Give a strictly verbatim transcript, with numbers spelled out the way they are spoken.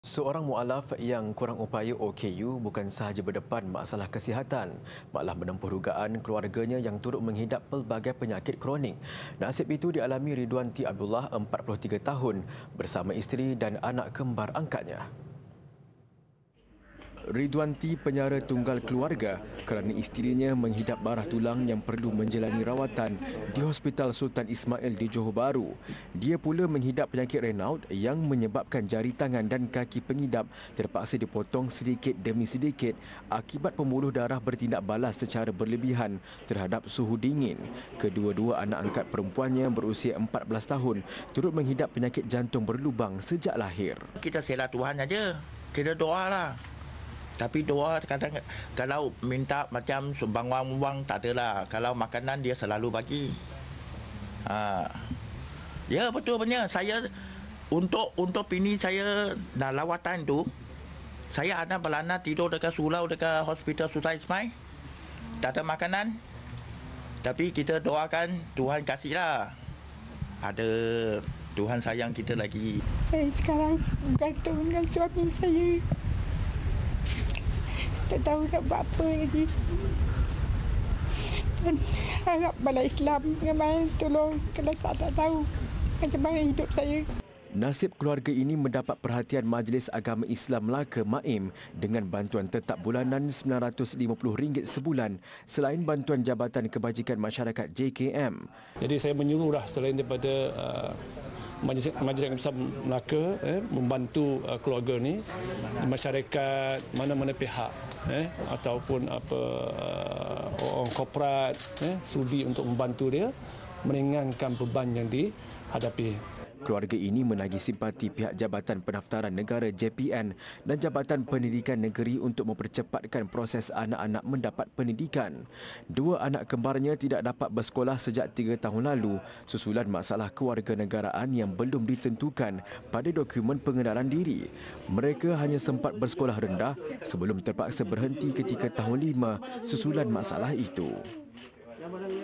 Seorang mualaf yang kurang upaya O K U bukan sahaja berdepan masalah kesihatan, malah menempuh dugaan keluarganya yang turut menghidap pelbagai penyakit kronik. Nasib itu dialami Ridwanti Abdullah, empat puluh tiga tahun, bersama isteri dan anak kembar angkatnya. Ridwanti penyara tunggal keluarga kerana isterinya menghidap barah tulang yang perlu menjalani rawatan di Hospital Sultan Ismail di Johor Bahru. Dia pula menghidap penyakit Raynaud yang menyebabkan jari tangan dan kaki pengidap terpaksa dipotong sedikit demi sedikit akibat pembuluh darah bertindak balas secara berlebihan terhadap suhu dingin. Kedua-dua anak angkat perempuannya berusia empat belas tahun turut menghidap penyakit jantung berlubang sejak lahir. Kita sela Tuhan aja. Kita doa lah. Tapi doa kadang kalau minta macam sumbang wang-wang tak adalah. Kalau makanan dia selalu bagi. Ha. Ya betul benar. Saya untuk untuk pini saya dah lawatan tu, saya ada belana tidur dekat surau dekat Hospital Sultan Ismail. Tak ada makanan. Tapi kita doakan Tuhan kasihlah. Ada Tuhan sayang kita lagi. Saya sekarang gantung dengan suami saya. Tak tahu nak buat apa lagi. Dan harap balai Islam dengan tolong kalau tak, tak tahu macam mana hidup saya. Nasib keluarga ini mendapat perhatian Majlis Agama Islam Melaka M A I M dengan bantuan tetap bulanan sembilan ratus lima puluh ringgit sebulan selain bantuan Jabatan Kebajikan Masyarakat J K M. Jadi saya menyuruh dah selain daripada uh, Majlis Majlis Agama Islam Melaka eh, membantu uh, keluarga ni, masyarakat mana-mana pihak eh, ataupun apa uh, orang korporat eh, sudi untuk membantu dia meringankan beban yang dihadapi. Keluarga ini menagih simpati pihak Jabatan Pendaftaran Negara J P N dan Jabatan Pendidikan Negeri untuk mempercepatkan proses anak-anak mendapat pendidikan. Dua anak kembarnya tidak dapat bersekolah sejak tiga tahun lalu susulan masalah kewarganegaraan yang belum ditentukan pada dokumen pengenalan diri. Mereka hanya sempat bersekolah rendah sebelum terpaksa berhenti ketika tahun lima susulan masalah itu.